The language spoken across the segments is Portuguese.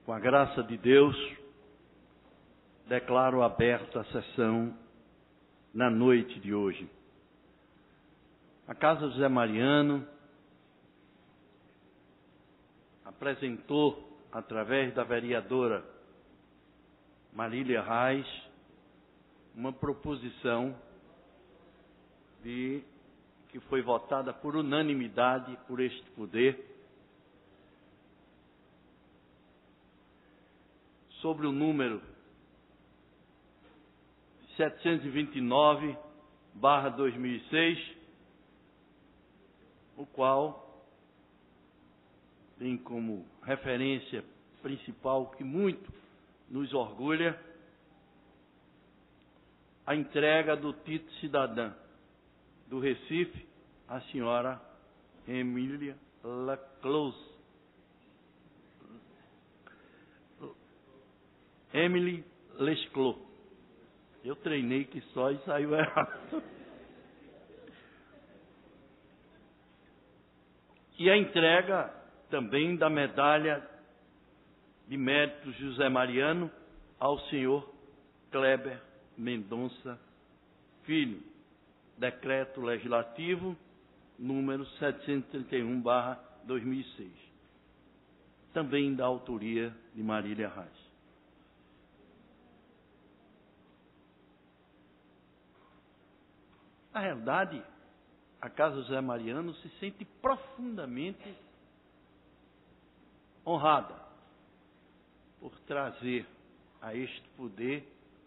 Com a graça de Deus, declaro aberta a sessão na noite de hoje. A Casa José Mariano apresentou, através da vereadora Marília Reis, uma proposição que foi votada por unanimidade por este poder, sobre o número 729/2006, o qual tem como referência principal, que muito nos orgulha, a entrega do título cidadã do Recife à senhora Emília Lesclos. Emily Lesclos. Eu treinei que só e saiu errado. E a entrega também da medalha de mérito José Mariano ao senhor Kleber Mendonça Filho. Decreto Legislativo número 731/2006. Também da autoria de Marília Reis. Na realidade, a Casa José Mariano se sente profundamente honrada por trazer a este poder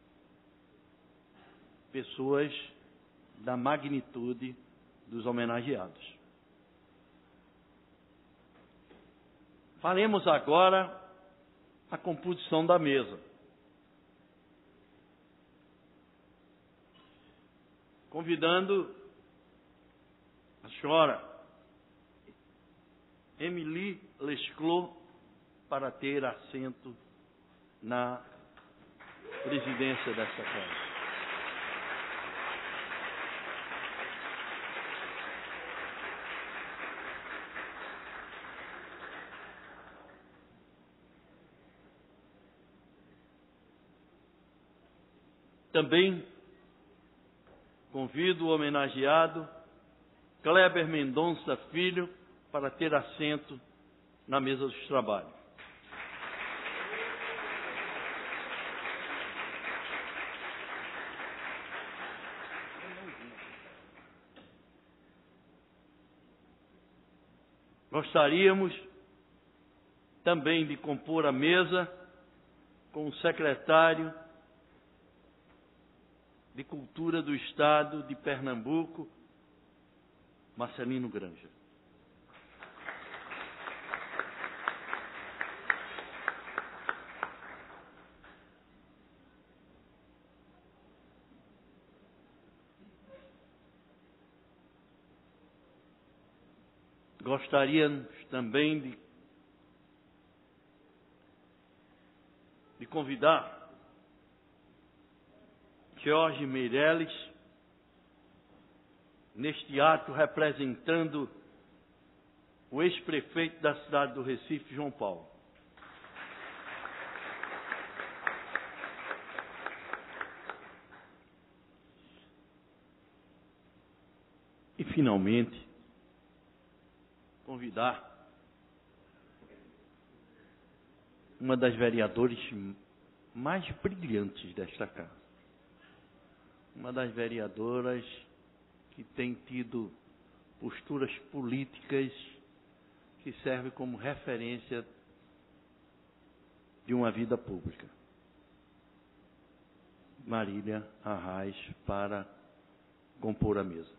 pessoas da magnitude dos homenageados. Faremos agora a composição da mesa. Convidando a senhora Emily Lesclos para ter assento na presidência desta casa. Também convido o homenageado Kleber Mendonça Filho para ter assento na mesa dos trabalhos. Gostaríamos também de compor a mesa com o secretário de Cultura do Estado de Pernambuco, Marcelino Granja. Gostaríamos também de convidar Jorge Meirelles, neste ato representando o ex-prefeito da cidade do Recife, João Paulo. E, finalmente, convidar uma das vereadoras mais brilhantes desta casa. Uma das vereadoras que tem tido posturas políticas que servem como referência de uma vida pública. Marília Reis para compor a mesa.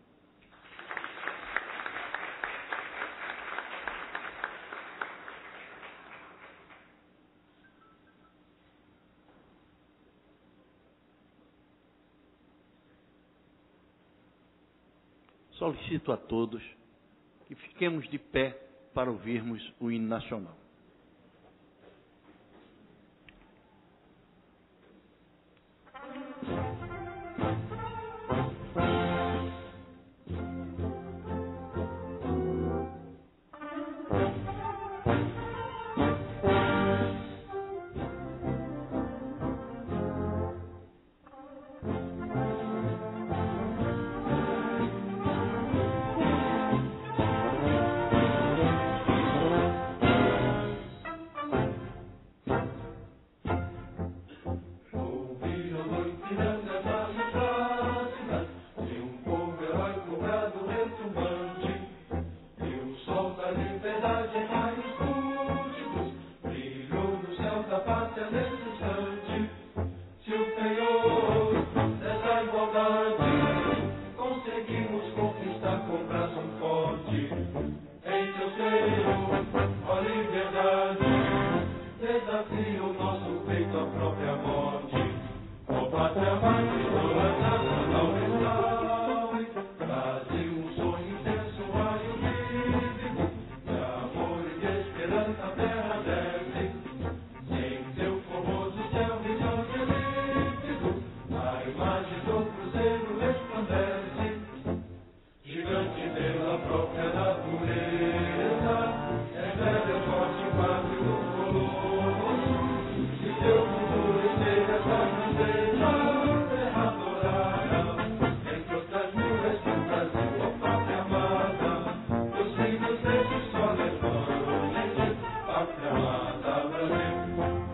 Solicito a todos que fiquemos de pé para ouvirmos o hino nacional. Em teu seio, ó liberdade, desafia o nosso peito à própria morte. Ó pátria mais idolatrada, salve, salve. Brasil, um sonho sensual e vívido, de amor e de esperança a terra desce. Em seu formoso céu brilhoso e límpido, a imagem do cruzeiro resplandece. Gigante pela própria natureza, é velho, forte, pátrio do colosso. Se teu futuro esteja essa grandeza, terra adorada, entre outras mil resplandeces, ó pátria amada, os filhos desse sol levante, pátria amada, Brasil.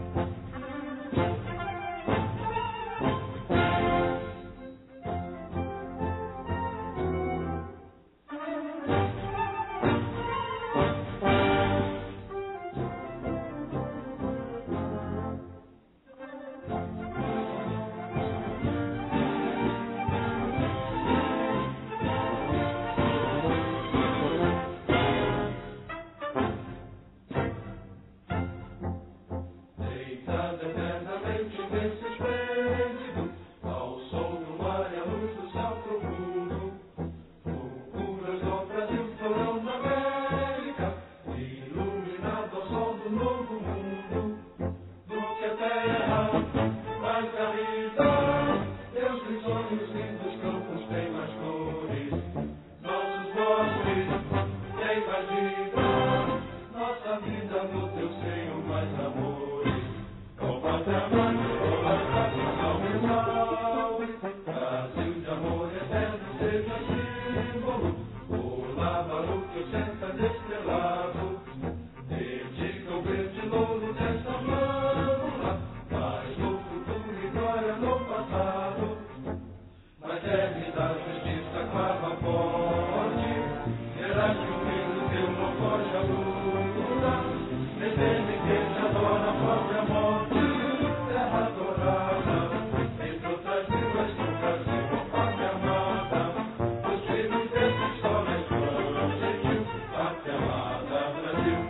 Deitada eternamente nesse esplêndido, ao sol do mar e à luz do céu profundo, fulguras do Brasil, florão da América, iluminado ao sol do novo mundo, do que a terra mais garrida, Deus tem sonhos lindos, campos tem mais flores, nossos bosques têm mais vida, nossa vida no teu seio mais amores. Ó pátria mãe, idolatrada, salve, salve. Brasil de amor eterno seja símbolo, o lábaro que ostenta estrelado, dedica o verde louro desta flâmula, mas no futuro e glória no passado, na eternidade justiça clava forte, terás que o filho teu não foge à luta, defende quem te adora a própria morte, terra adorada, entre outras vivas do Brasil, ó pátria amada, os filhos desse sol resplandecente, pátria amada, Brasil.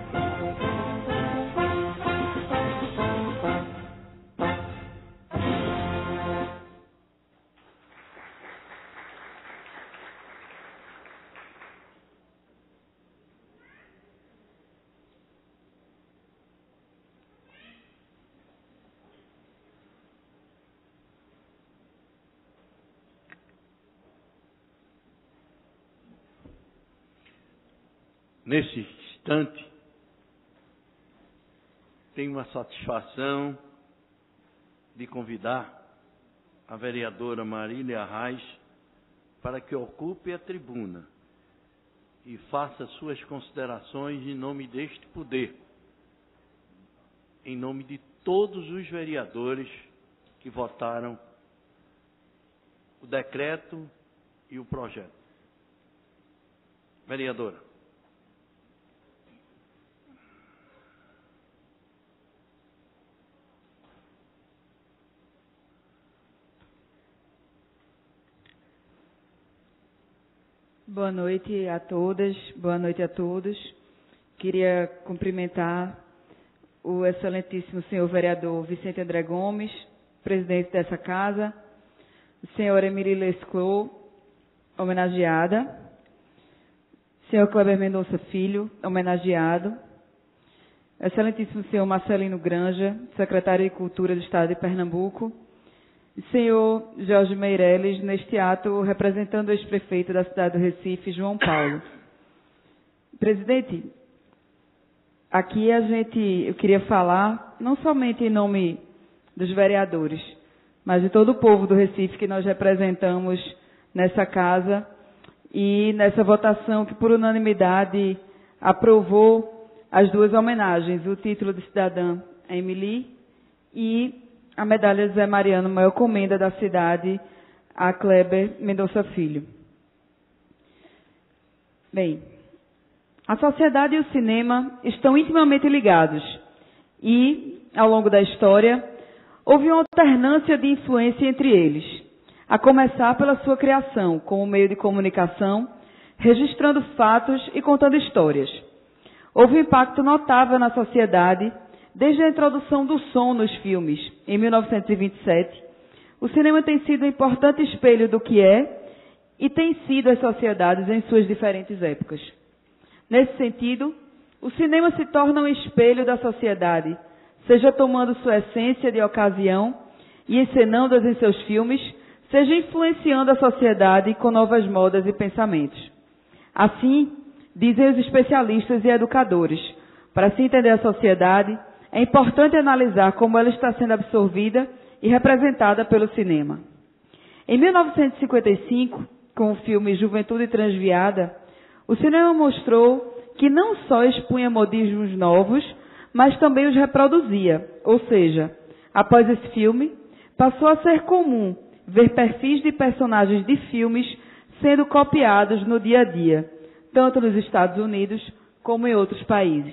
Nesse instante, tenho uma satisfação de convidar a vereadora Marília Arraes para que ocupe a tribuna e faça suas considerações em nome deste poder, em nome de todos os vereadores que votaram o decreto e o projeto. Vereadora. Boa noite a todas, boa noite a todos. Queria cumprimentar o excelentíssimo senhor vereador Vicente André Gomes, presidente dessa casa, o senhor Emílio Lescot, homenageada, senhor Kleber Mendonça Filho, homenageado, excelentíssimo senhor Marcelino Granja, secretário de Cultura do Estado de Pernambuco, senhor Jorge Meireles, neste ato, representando o ex-prefeito da cidade do Recife, João Paulo. Presidente, aqui eu queria falar, não somente em nome dos vereadores, mas de todo o povo do Recife que nós representamos nessa casa e nessa votação que, por unanimidade, aprovou as duas homenagens, o título de cidadã Emily e a medalha Zé Mariano, maior comenda da cidade, a Kleber Mendonça Filho. Bem, a sociedade e o cinema estão intimamente ligados e, ao longo da história, houve uma alternância de influência entre eles, a começar pela sua criação como meio de comunicação, registrando fatos e contando histórias. Houve um impacto notável na sociedade desde a introdução do som nos filmes, em 1927. O cinema tem sido um importante espelho do que é e tem sido as sociedades em suas diferentes épocas. Nesse sentido, o cinema se torna um espelho da sociedade, seja tomando sua essência de ocasião e encenando-as em seus filmes, seja influenciando a sociedade com novas modas e pensamentos. Assim, dizem os especialistas e educadores, para se entender a sociedade, é importante analisar como ela está sendo absorvida e representada pelo cinema. Em 1955, com o filme Juventude Transviada, o cinema mostrou que não só expunha modismos novos, mas também os reproduzia. Ou seja, após esse filme, passou a ser comum ver perfis de personagens de filmes sendo copiados no dia a dia, tanto nos Estados Unidos como em outros países.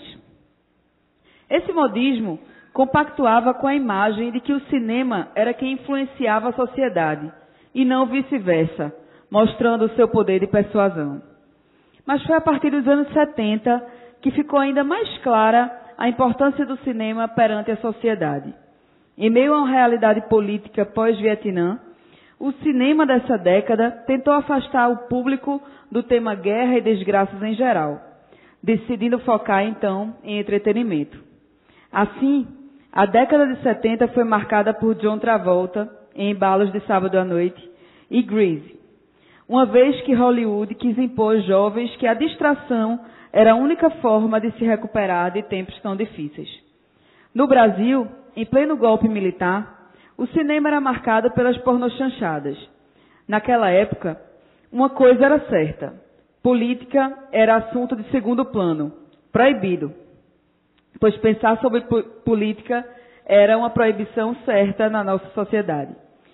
Esse modismo compactuava com a imagem de que o cinema era quem influenciava a sociedade, e não vice-versa, mostrando o seu poder de persuasão. Mas foi a partir dos anos 70 que ficou ainda mais clara a importância do cinema perante a sociedade. Em meio a uma realidade política pós-Vietnã, o cinema dessa década tentou afastar o público do tema guerra e desgraças em geral, decidindo focar então em entretenimento. Assim, a década de 70 foi marcada por John Travolta, em Embalos de Sábado à Noite, e Grease, uma vez que Hollywood quis impor aos jovens que a distração era a única forma de se recuperar de tempos tão difíceis. No Brasil, em pleno golpe militar, o cinema era marcado pelas pornochanchadas. Naquela época, uma coisa era certa: política era assunto de segundo plano, proibido, pois pensar sobre política era uma proibição certa na nossa sociedade.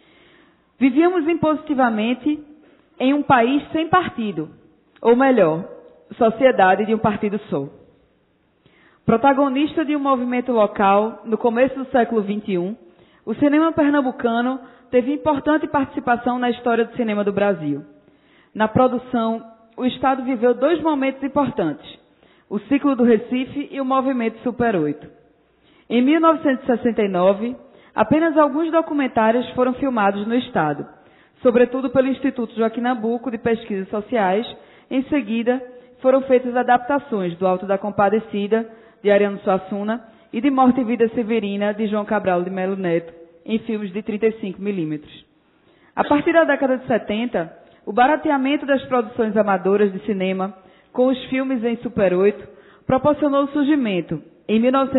Vivíamos impositivamente em um país sem partido, ou melhor, sociedade de um partido só. Protagonista de um movimento local no começo do século XXI, o cinema pernambucano teve importante participação na história do cinema do Brasil. Na produção, o Estado viveu dois momentos importantes: o ciclo do Recife e o movimento Super 8. Em 1969, apenas alguns documentários foram filmados no Estado, sobretudo pelo Instituto Joaquim Nabuco de Pesquisas Sociais. Em seguida, foram feitas adaptações do Alto da Compadecida, de Ariano Suassuna, e de Morte e Vida Severina, de João Cabral de Melo Neto, em filmes de 35mm. A partir da década de 70, o barateamento das produções amadoras de cinema, com os filmes em Super 8, proporcionou o surgimento, em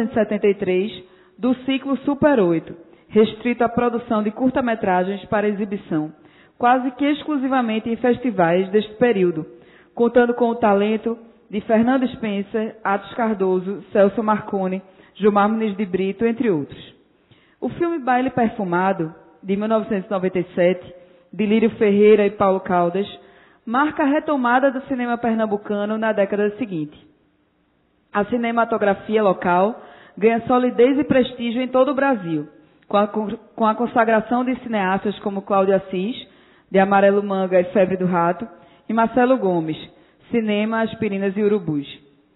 1973, do ciclo Super 8, restrito à produção de curta-metragens para exibição, quase que exclusivamente em festivais deste período, contando com o talento de Fernando Spencer, Atos Cardoso, Celso Marconi, Gilmar Muniz de Brito, entre outros. O filme Baile Perfumado, de 1997, de Lírio Ferreira e Paulo Caldas, marca a retomada do cinema pernambucano na década seguinte. A cinematografia local ganha solidez e prestígio em todo o Brasil, com a consagração de cineastas como Cláudio Assis, de Amarelo Manga e Febre do Rato, e Marcelo Gomes, Cinema, Aspirinas e Urubus.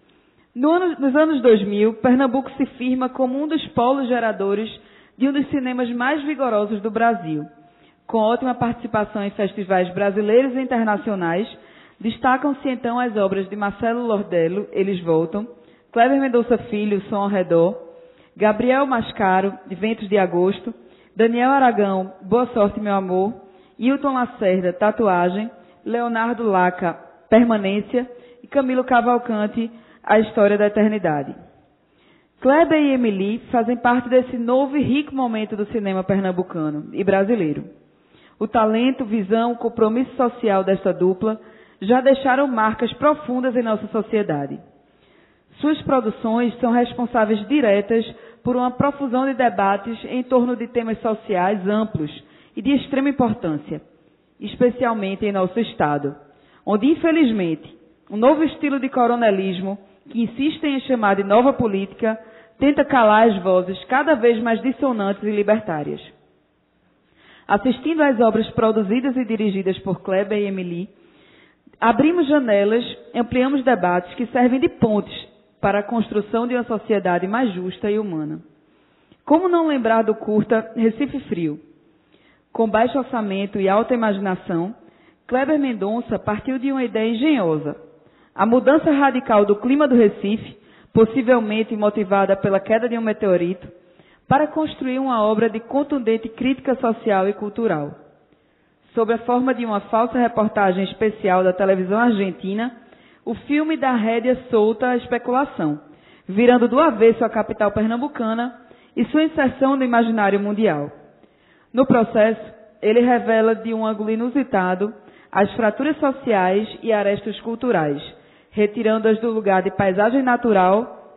Nos anos 2000, Pernambuco se firma como um dos polos geradores de um dos cinemas mais vigorosos do Brasil. Com ótima participação em festivais brasileiros e internacionais, destacam-se então as obras de Marcelo Lordello, Eles Voltam, Kleber Mendonça Filho, Som ao Redor, Gabriel Mascaro, de Ventos de Agosto, Daniel Aragão, Boa Sorte, Meu Amor, Hilton Lacerda, Tatuagem, Leonardo Laca, Permanência, e Camilo Cavalcante, A História da Eternidade. Kleber e Emily fazem parte desse novo e rico momento do cinema pernambucano e brasileiro. O talento, visão, compromisso social desta dupla já deixaram marcas profundas em nossa sociedade. Suas produções são responsáveis diretas por uma profusão de debates em torno de temas sociais amplos e de extrema importância, especialmente em nosso Estado, onde, infelizmente, um novo estilo de coronelismo, que insiste em chamar de nova política, tenta calar as vozes cada vez mais dissonantes e libertárias. Assistindo às obras produzidas e dirigidas por Kleber e Emily, Abrimos janelas, ampliamos debates que servem de pontes para a construção de uma sociedade mais justa e humana. Como não lembrar do curta Recife Frio? Com baixo orçamento e alta imaginação, Kleber Mendonça partiu de uma ideia engenhosa. A mudança radical do clima do Recife, possivelmente motivada pela queda de um meteorito, para construir uma obra de contundente crítica social e cultural. Sob a forma de uma falsa reportagem especial da televisão argentina, o filme dá rédea solta à especulação, virando do avesso a capital pernambucana e sua inserção no imaginário mundial. No processo, ele revela de um ângulo inusitado as fraturas sociais e arestas culturais, retirando-as do lugar de paisagem natural.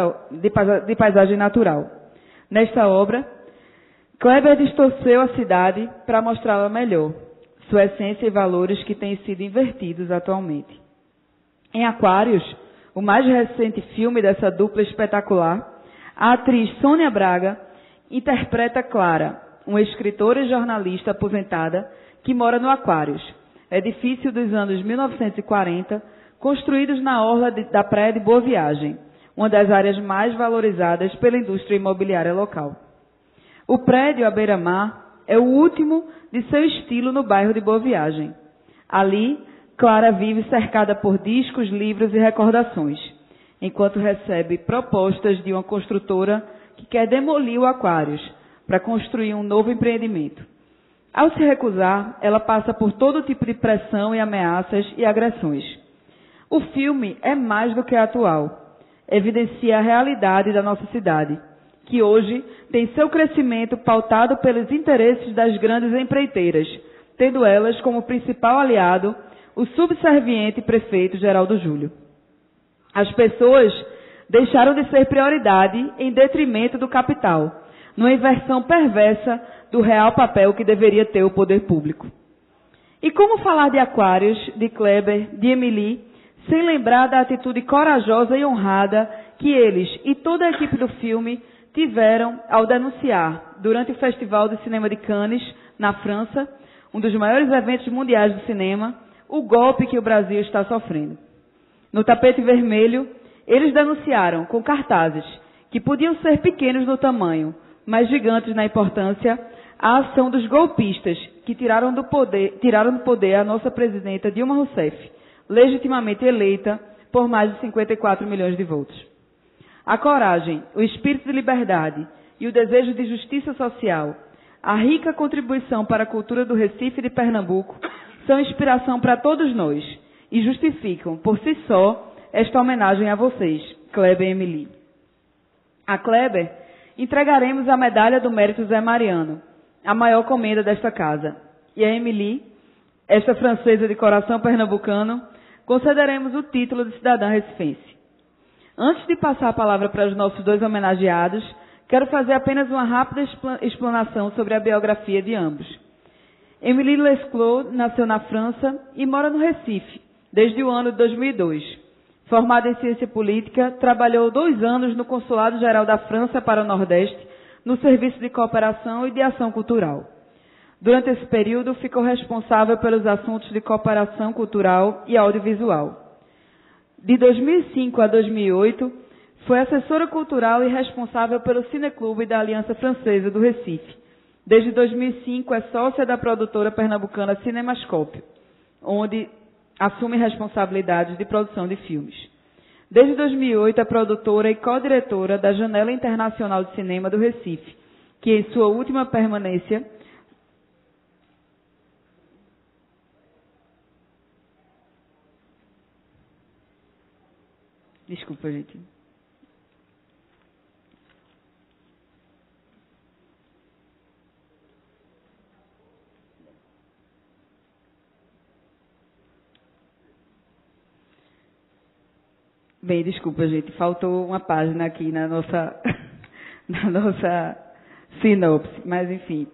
Nesta obra, Kleber distorceu a cidade para mostrá-la melhor, sua essência e valores que têm sido invertidos atualmente. Em Aquários, o mais recente filme dessa dupla espetacular, a atriz Sônia Braga interpreta Clara, uma escritora e jornalista aposentada que mora no Aquários, edifício dos anos 1940, construídos na orla da Praia de Boa Viagem, uma das áreas mais valorizadas pela indústria imobiliária local. O prédio à beira-mar é o último de seu estilo no bairro de Boa Viagem. Ali, Clara vive cercada por discos, livros e recordações, enquanto recebe propostas de uma construtora que quer demolir o Aquários para construir um novo empreendimento. Ao se recusar, ela passa por todo tipo de pressão e ameaças e agressões. O filme é mais do que atual. Evidencia a realidade da nossa cidade, que hoje tem seu crescimento pautado pelos interesses das grandes empreiteiras, tendo elas como principal aliado o subserviente prefeito Geraldo Júlio. As pessoas deixaram de ser prioridade em detrimento do capital, numa inversão perversa do real papel que deveria ter o poder público. E como falar de Aquários, de Kleber, de Emily, sem lembrar da atitude corajosa e honrada que eles e toda a equipe do filme tiveram ao denunciar, durante o Festival de Cinema de Cannes, na França, um dos maiores eventos mundiais do cinema, o golpe que o Brasil está sofrendo. No tapete vermelho, eles denunciaram com cartazes que podiam ser pequenos no tamanho, mas gigantes na importância, a ação dos golpistas que tiraram do poder a nossa presidenta Dilma Rousseff, legitimamente eleita por mais de 54 milhões de votos. A coragem, o espírito de liberdade e o desejo de justiça social, a rica contribuição para a cultura do Recife e de Pernambuco, são inspiração para todos nós e justificam, por si só, esta homenagem a vocês, Kleber e Emily. A Kleber entregaremos a medalha do mérito Zé Mariano, a maior comenda desta casa. E a Emily, esta francesa de coração pernambucano, concederemos o título de cidadã recifense. Antes de passar a palavra para os nossos dois homenageados, quero fazer apenas uma rápida explanação sobre a biografia de ambos. Emily Lesclos nasceu na França e mora no Recife, desde o ano de 2002. Formada em ciência política, trabalhou 2 anos no Consulado-Geral da França para o Nordeste, no Serviço de Cooperação e de Ação Cultural. Durante esse período, ficou responsável pelos assuntos de cooperação cultural e audiovisual. De 2005 a 2008, foi assessora cultural e responsável pelo Cineclube da Aliança Francesa do Recife. Desde 2005, é sócia da produtora pernambucana Cinemascópio, onde assume responsabilidades de produção de filmes. Desde 2008, é produtora e co-diretora da Janela Internacional de Cinema do Recife, que em sua última permanência Desculpa, gente. Bem, desculpa, gente. Faltou uma página aqui na nossa sinopse, mas enfim.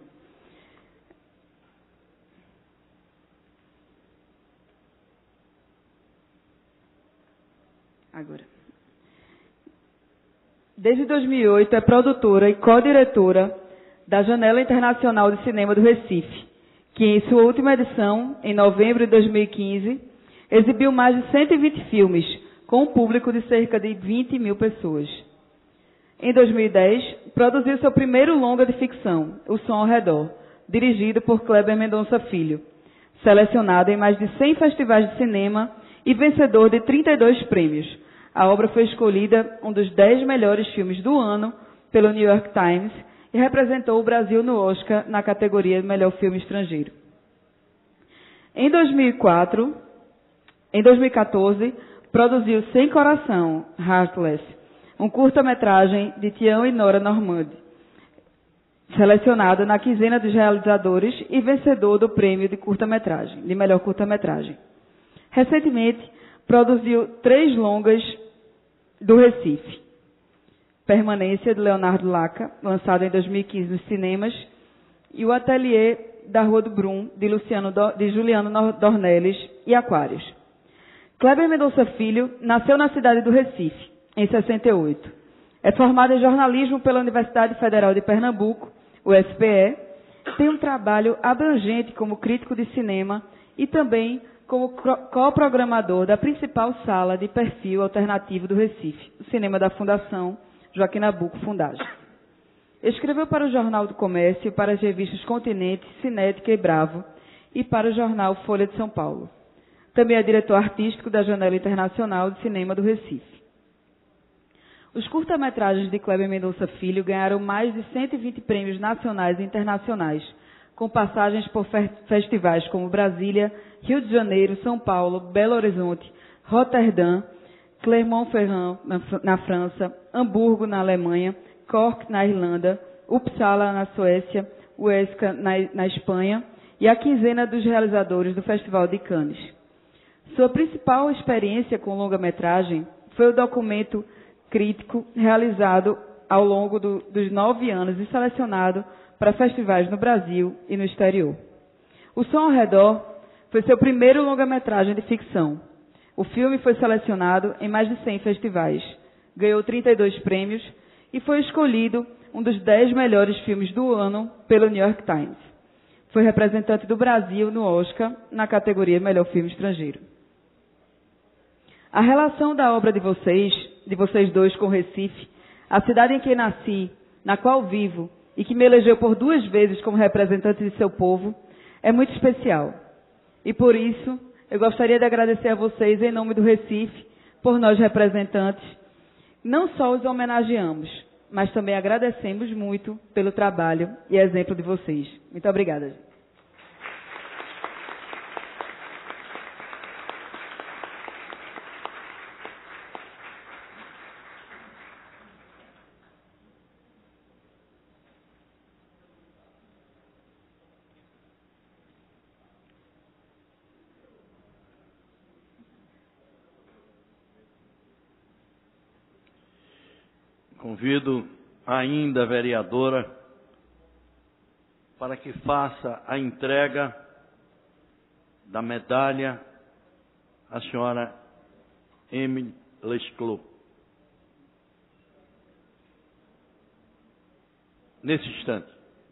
Agora. Desde 2008 é produtora e co-diretora da Janela Internacional de Cinema do Recife, que em sua última edição, em novembro de 2015, Exibiu mais de 120 filmes, com um público de cerca de 20 mil pessoas. Em 2010, produziu seu primeiro longa de ficção, O Som ao Redor, dirigido por Kleber Mendonça Filho, selecionado em mais de 100 festivais de cinema e vencedor de 32 prêmios. A obra foi escolhida um dos 10 melhores filmes do ano pelo New York Times e representou o Brasil no Oscar na categoria de Melhor Filme Estrangeiro. Em 2014, produziu Sem Coração, Heartless, um curta-metragem de Tião e Nora Normandi, selecionado na quinzena dos realizadores e vencedor do prêmio de melhor curta-metragem. Recentemente, produziu 3 longas do Recife. Permanência, de Leonardo Laca, lançado em 2015 nos cinemas, e O Ateliê da Rua do Brum, de Juliano Dornelles, e Aquários. Kleber Mendonça Filho nasceu na cidade do Recife, em 68. É formado em jornalismo pela Universidade Federal de Pernambuco, UFPE, tem um trabalho abrangente como crítico de cinema e também como coprogramador da principal sala de perfil alternativo do Recife, o cinema da Fundação Joaquim Nabuco Fundagem. Escreveu para o Jornal do Comércio, para as revistas Continente, Cinética e Bravo e para o jornal Folha de São Paulo. Também é diretor artístico da Janela Internacional de Cinema do Recife. Os curta-metragens de Kleber Mendonça Filho ganharam mais de 120 prêmios nacionais e internacionais, com passagens por festivais como Brasília, Rio de Janeiro, São Paulo, Belo Horizonte, Roterdã, Clermont-Ferrand, na França, Hamburgo, na Alemanha, Cork, na Irlanda, Uppsala, na Suécia, Huesca, na Espanha, e a quinzena dos realizadores do Festival de Cannes. Sua principal experiência com longa-metragem foi o documento crítico realizado ao longo dos 9 anos e selecionado para festivais no Brasil e no exterior. O Som ao Redor foi seu primeiro longa-metragem de ficção. O filme foi selecionado em mais de 100 festivais, ganhou 32 prêmios e foi escolhido um dos 10 melhores filmes do ano pelo New York Times. Foi representante do Brasil no Oscar, na categoria Melhor Filme Estrangeiro. A relação da obra de vocês dois com Recife, a cidade em que nasci, na qual vivo e que me elegeu por 2 vezes como representante de seu povo, é muito especial. E por isso, eu gostaria de agradecer a vocês em nome do Recife, por nós representantes. Não só os homenageamos, mas também agradecemos muito pelo trabalho e exemplo de vocês. Muito obrigada, gente. Convido ainda a vereadora para que faça a entrega da medalha à senhora Emily Lesclos. Nesse instante.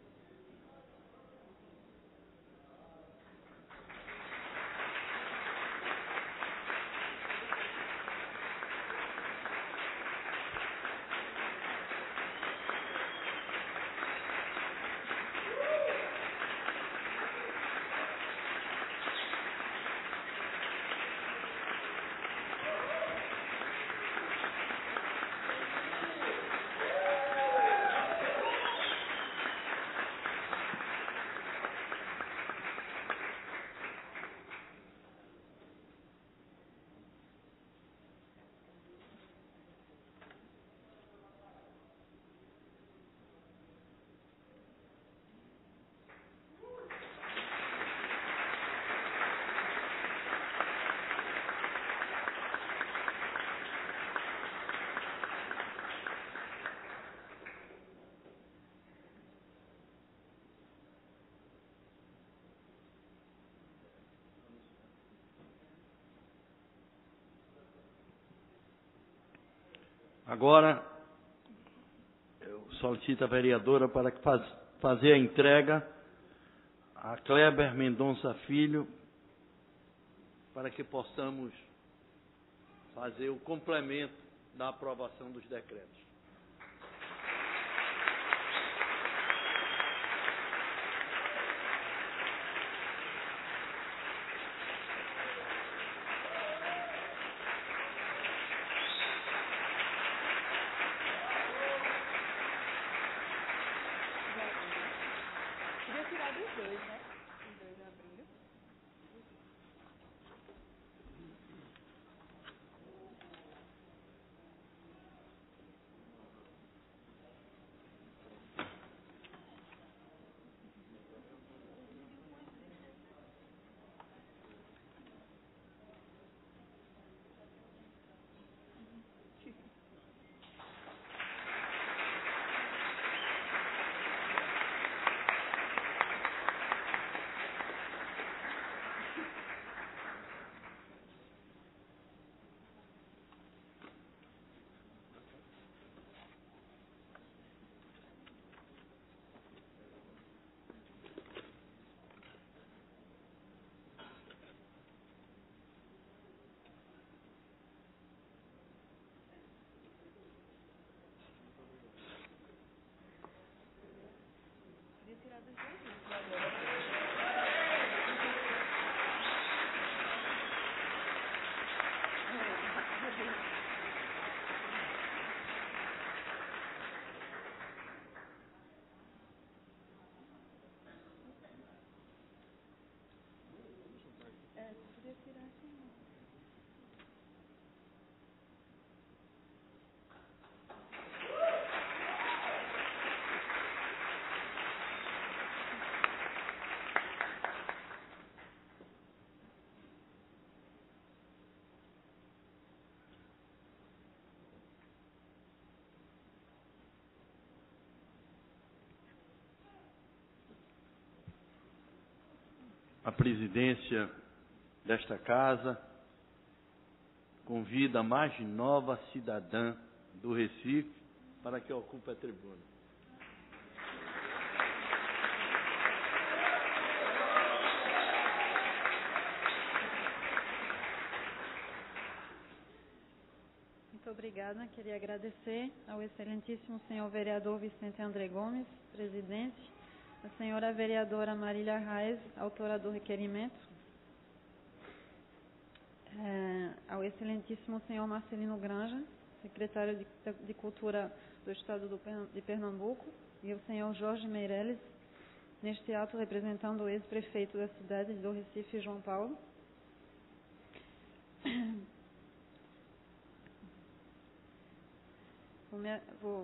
Agora, eu solicito a vereadora para fazer a entrega a Kleber Mendonça Filho para que possamos fazer o complemento da aprovação dos decretos. Queria tirar dos dois, né? Os dois abrindo. A presidência desta casa convida a mais nova cidadã do Recife para que ocupe a tribuna. Muito obrigada. Queria agradecer ao excelentíssimo senhor vereador Vicente André Gomes, presidente, a senhora vereadora Marília Reis, autora do requerimento, ao excelentíssimo senhor Marcelino Granja, secretário de Cultura do Estado de Pernambuco, e o senhor Jorge Meireles, neste ato representando o ex-prefeito da cidade do Recife, João Paulo. Vou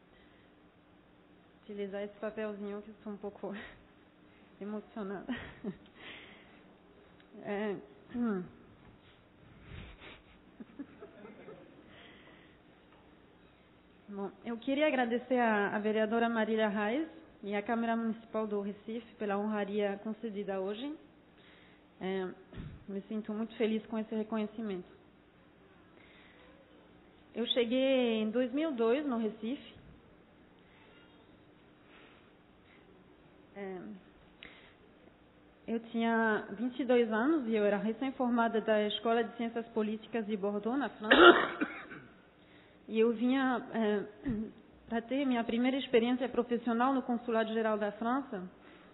utilizar esse papelzinho que estou um pouco emocionada. Bom, eu queria agradecer à vereadora Marília Reis e à Câmara Municipal do Recife pela honraria concedida hoje. Me sinto muito feliz com esse reconhecimento. Eu cheguei em 2002 no Recife. Eu tinha 22 anos e eu era recém-formada da Escola de Ciências Políticas de Bordeaux, na França. E eu vinha para ter minha primeira experiência profissional no Consulado Geral da França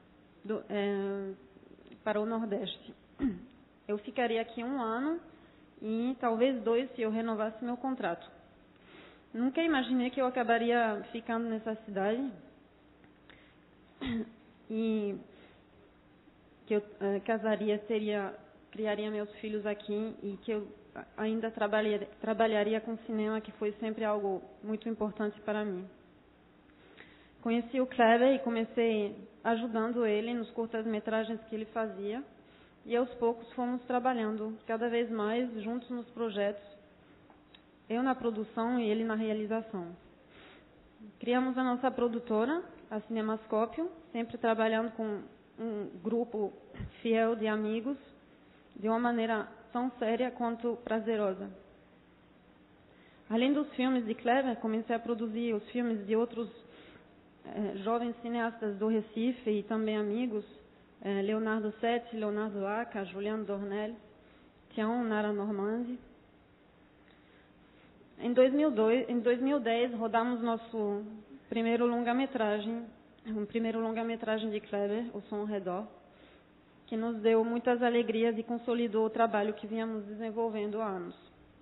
para o Nordeste. Eu ficaria aqui 1 ano e talvez 2 se eu renovasse meu contrato. Nunca imaginei que eu acabaria ficando nessa cidade e que eu casaria, criaria meus filhos aqui e que eu ainda trabalharia com cinema, que foi sempre algo muito importante para mim. Conheci o Kleber e comecei ajudando ele nos curtas-metragens que ele fazia e aos poucos fomos trabalhando cada vez mais juntos nos projetos, eu na produção e ele na realização. Criamos a nossa produtora, a Cinemascópio, sempre trabalhando com um grupo fiel de amigos, de uma maneira tão séria quanto prazerosa. Além dos filmes de Kleber, comecei a produzir os filmes de outros jovens cineastas do Recife e também amigos, Leonardo Setti, Leonardo Aca, Juliano Dornelles, Tião, Nara Normandie. Em 2010, rodamos nosso primeiro longa-metragem de Kleber, O Som ao Redor, que nos deu muitas alegrias e consolidou o trabalho que vínhamos desenvolvendo há anos.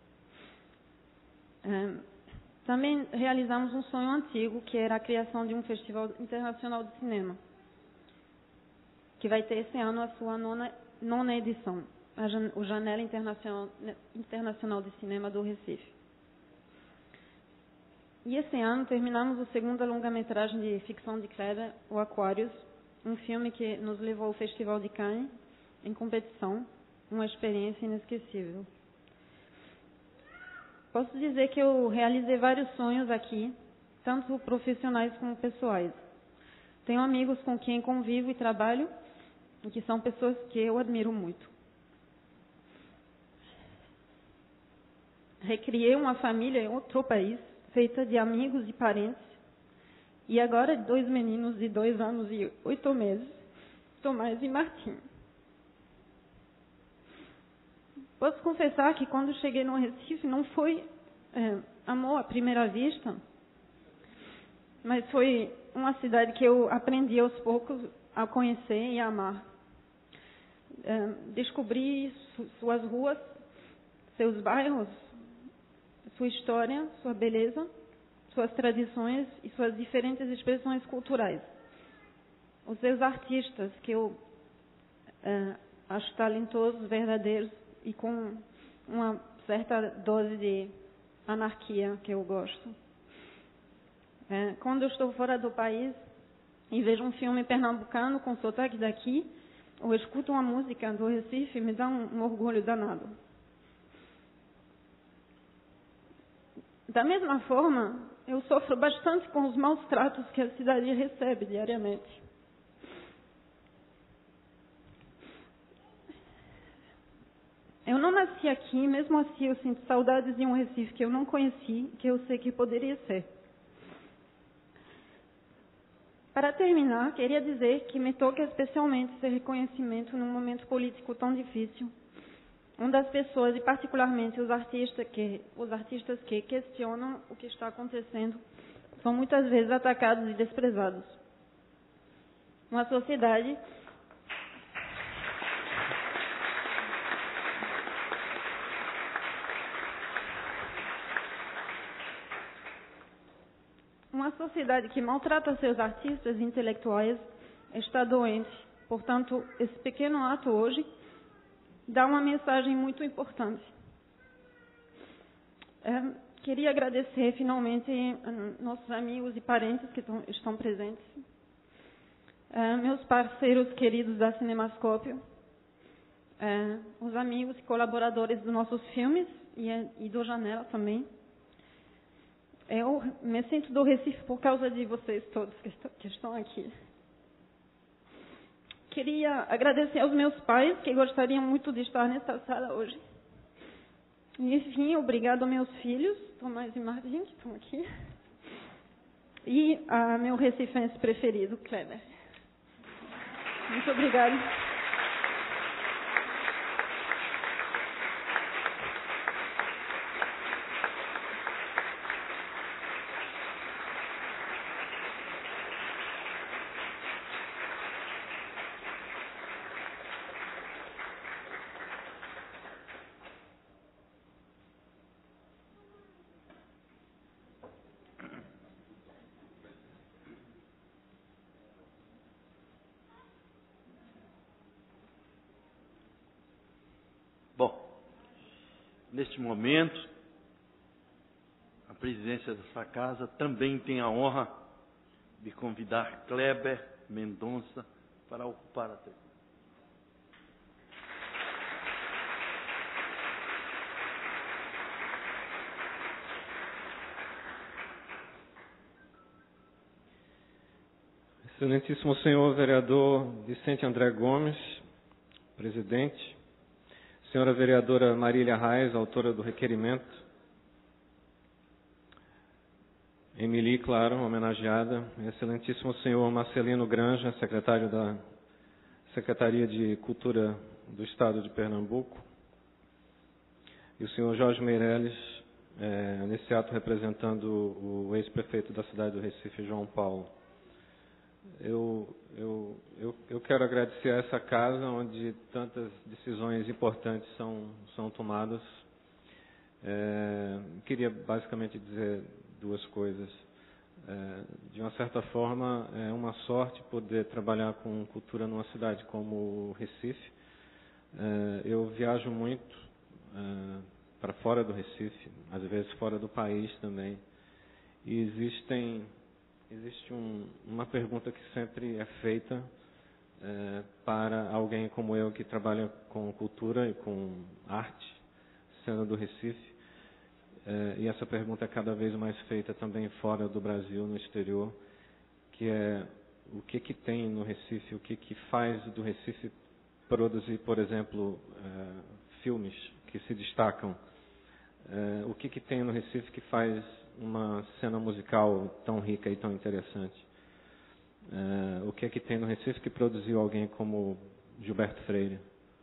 Também realizamos um sonho antigo, que era a criação de um Festival Internacional de Cinema, que vai ter esse ano a sua nona edição, o Janela Internacional de Cinema do Recife. E esse ano terminamos a segunda longa-metragem de ficção de Kleber, O Aquarius, um filme que nos levou ao Festival de Cannes, em competição, uma experiência inesquecível. Posso dizer que eu realizei vários sonhos aqui, tanto profissionais como pessoais. Tenho amigos com quem convivo e trabalho, e que são pessoas que eu admiro muito. Recriei uma família em outro país, feita de amigos e parentes, e agora 2 meninos de 2 anos e 8 meses, Tomás e Martim. Posso confessar que quando cheguei no Recife não foi amor à primeira vista, mas foi uma cidade que eu aprendi aos poucos a conhecer e a amar. Descobri suas ruas, seus bairros, sua história, sua beleza, suas tradições e suas diferentes expressões culturais. Os seus artistas, que eu acho talentosos, verdadeiros e com uma certa dose de anarquia que eu gosto. Quando eu estou fora do país e vejo um filme pernambucano com sotaque daqui, ou escuto uma música do Recife, me dá um orgulho danado. Da mesma forma, eu sofro bastante com os maus tratos que a cidade recebe diariamente. Eu não nasci aqui, mesmo assim eu sinto saudades de um Recife que eu não conheci, que eu sei que poderia ser. Para terminar, queria dizer que me toca especialmente esse reconhecimento num momento político tão difícil, onde as pessoas, e particularmente os artistas que questionam o que está acontecendo, são muitas vezes atacados e desprezados. Uma sociedade que maltrata seus artistas e intelectuais está doente. Portanto, esse pequeno ato hoje dá uma mensagem muito importante. Queria agradecer finalmente nossos amigos e parentes que estão presentes, meus parceiros queridos da Cinemascópio, os amigos e colaboradores dos nossos filmes e do Janela também. Eu me sinto do Recife por causa de vocês todos que estão aqui. Queria agradecer aos meus pais, que gostariam muito de estar nesta sala hoje. E, enfim, obrigado aos meus filhos, Tomás e Martim, que estão aqui. E a meu recifense preferido, Kleber. Muito obrigada. Neste momento, a presidência dessa casa também tem a honra de convidar Kleber Mendonça para ocupar a tribuna. Excelentíssimo senhor vereador Vicente André Gomes, presidente, senhora vereadora Marília Reis, autora do requerimento, Emily, claro, homenageada, excelentíssimo senhor Marcelino Granja, secretário da Secretaria de Cultura do Estado de Pernambuco, e o senhor Jorge Meirelles, nesse ato representando o ex-prefeito da cidade do Recife, João Paulo. Eu quero agradecer a essa casa onde tantas decisões importantes são tomadas. Queria basicamente dizer duas coisas. De uma certa forma, é uma sorte poder trabalhar com cultura numa cidade como Recife. Eu viajo muito para fora do Recife, às vezes fora do país também. E existe uma pergunta que sempre é feita para alguém como eu que trabalha com cultura e com arte, sendo do Recife. E essa pergunta é cada vez mais feita também fora do Brasil, no exterior, que é o que tem no Recife, o que faz do Recife produzir, por exemplo, filmes que se destacam. O que tem no Recife que faz uma cena musical tão rica e tão interessante. O que tem no Recife que produziu alguém como Gilberto Freire.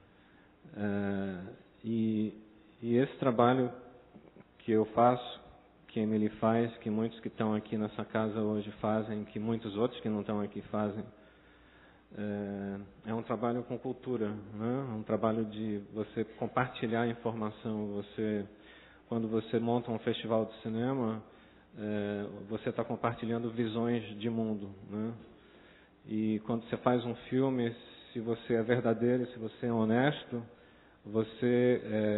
E esse trabalho que eu faço, que a Emily faz, que muitos que estão aqui nessa casa hoje fazem, que muitos outros que não estão aqui fazem, é um trabalho com cultura, né? Um trabalho de você compartilhar informação. Quando você monta um festival de cinema, você está compartilhando visões de mundo, né? E quando você faz um filme, se você é verdadeiro, se você é honesto, você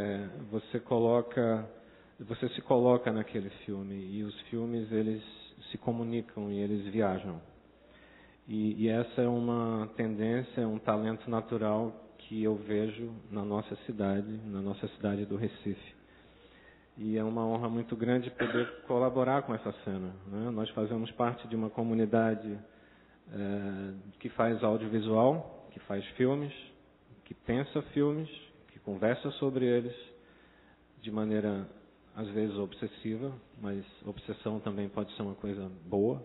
se coloca naquele filme, e os filmes eles se comunicam e eles viajam. E essa é uma tendência, é um talento natural que eu vejo na nossa cidade do Recife. E é uma honra muito grande poder colaborar com essa cena, né? Nós fazemos parte de uma comunidade que faz audiovisual, que faz filmes, que pensa filmes, que conversa sobre eles de maneira às vezes obsessiva, mas obsessão também pode ser uma coisa boa.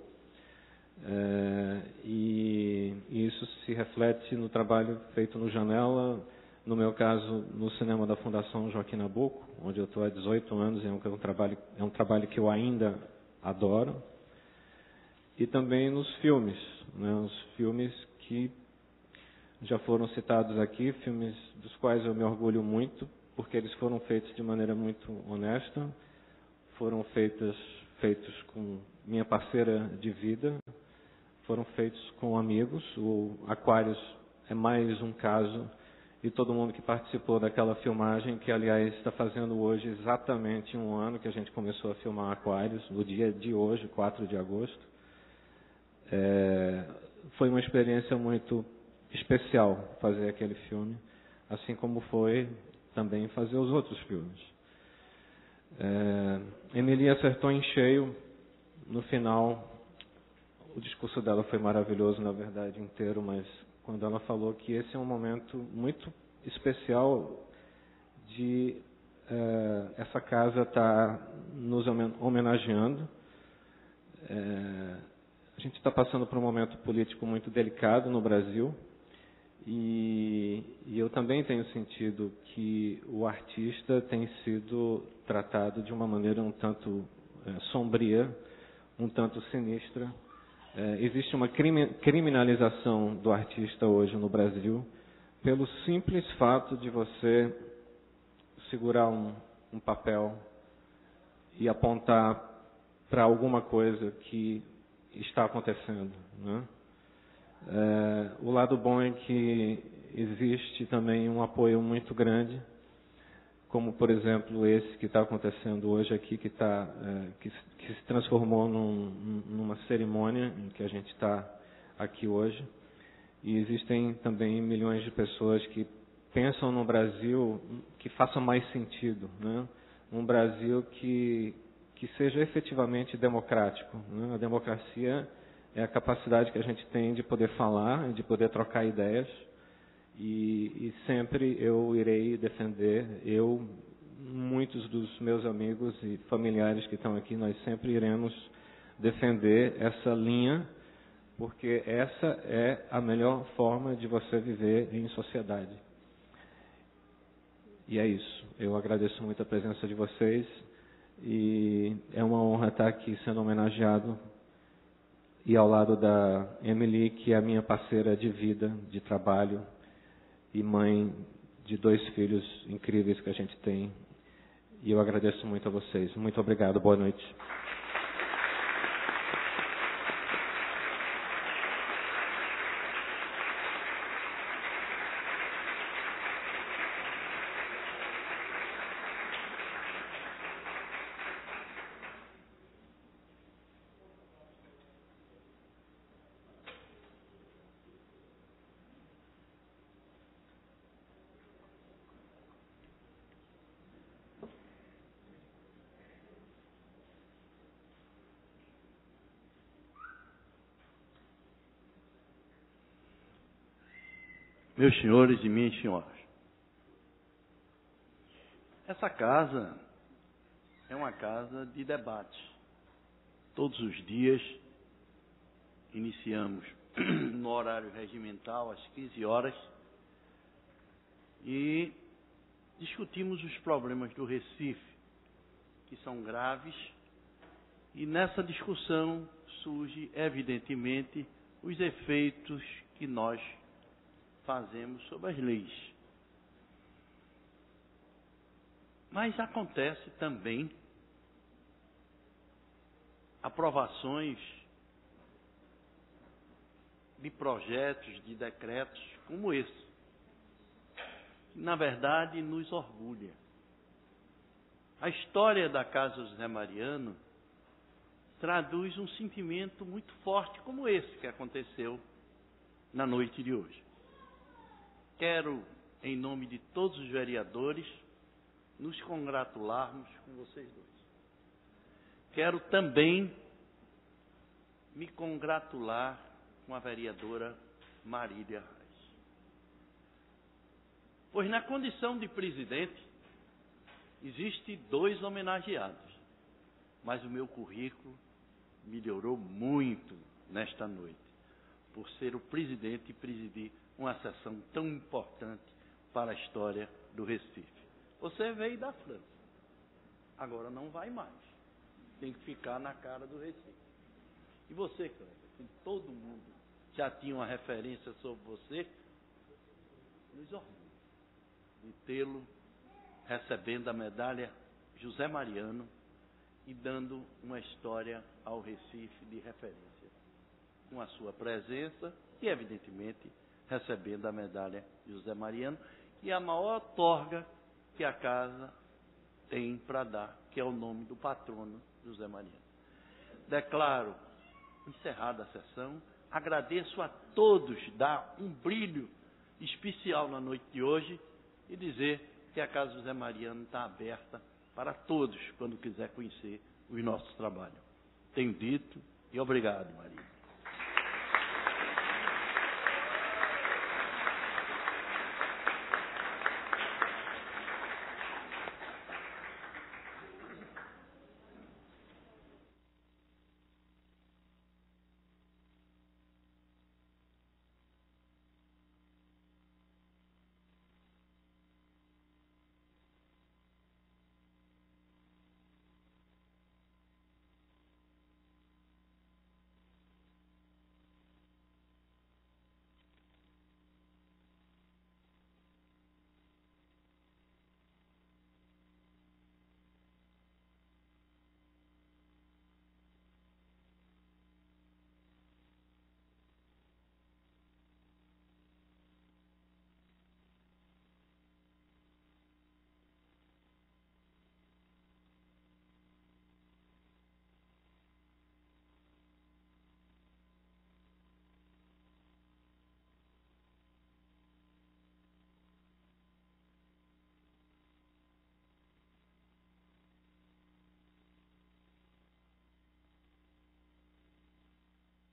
E isso se reflete no trabalho feito no Janela, no meu caso, no cinema da Fundação Joaquim Nabuco, onde eu estou há 18 anos, é um trabalho que eu ainda adoro. E também nos filmes, né, os filmes que já foram citados aqui, filmes dos quais eu me orgulho muito, porque eles foram feitos de maneira muito honesta, foram feitos com minha parceira de vida, foram feitos com amigos. O Aquários é mais um caso, e todo mundo que participou daquela filmagem, que aliás está fazendo hoje exatamente 1 ano que a gente começou a filmar Aquários, no dia de hoje, 4 de agosto. Foi uma experiência muito especial fazer aquele filme, assim como foi também fazer os outros filmes. Emily acertou em cheio no final. O discurso dela foi maravilhoso, na verdade, inteiro, mas quando ela falou que esse é um momento muito especial de essa casa estar nos homenageando. A gente está passando por um momento político muito delicado no Brasil, e eu também tenho sentido que o artista tem sido tratado de uma maneira um tanto sombria, um tanto sinistra. Existe uma criminalização do artista hoje no Brasil pelo simples fato de você segurar um papel e apontar para alguma coisa que está acontecendo, né? O lado bom é que existe também um apoio muito grande, como por exemplo esse que está acontecendo hoje aqui, que se transformou numa cerimônia em que a gente está aqui hoje. E existem também milhões de pessoas que pensam no Brasil que faça mais sentido, né? Um Brasil que seja efetivamente democrático, né? A democracia é a capacidade que a gente tem de poder falar, de poder trocar ideias, e sempre eu irei defender, muitos dos meus amigos e familiares que estão aqui, nós sempre iremos defender essa linha, porque essa é a melhor forma de você viver em sociedade. E é isso. Eu agradeço muito a presença de vocês e é uma honra estar aqui sendo homenageado e ao lado da Emily, que é a minha parceira de vida, de trabalho e mãe de 2 filhos incríveis que a gente tem. E eu agradeço muito a vocês. Muito obrigado. Boa noite. Meus senhores e minhas senhoras, essa casa é uma casa de debate. Todos os dias iniciamos no horário regimental, às 15 horas, e discutimos os problemas do Recife, que são graves, e nessa discussão surge, evidentemente, os efeitos que nós fazemos sobre as leis. Mas acontece também aprovações de projetos, de decretos como esse, que na verdade nos orgulha. A história da Casa José Mariano traduz um sentimento muito forte como esse que aconteceu na noite de hoje. Quero, em nome de todos os vereadores, nos congratularmos com vocês dois. Quero também me congratular com a vereadora Marília Reis. Pois na condição de presidente, existe 2 homenageados, mas o meu currículo melhorou muito nesta noite, por ser o presidente e presidir uma sessão tão importante para a história do Recife. Você veio da França, agora não vai mais, tem que ficar na cara do Recife. E você, Cléber, que todo mundo já tinha uma referência sobre você, nos orgulha de tê-lo recebendo a medalha José Mariano e dando uma história ao Recife de referência, com a sua presença e, evidentemente, recebendo a medalha José Mariano, que é a maior outorga que a casa tem para dar, que é o nome do patrono José Mariano. Declaro encerrada a sessão, agradeço a todos, dar um brilho especial na noite de hoje e dizer que a Casa José Mariano está aberta para todos, quando quiser conhecer os nossos trabalhos. Tenho dito e obrigado, Maria.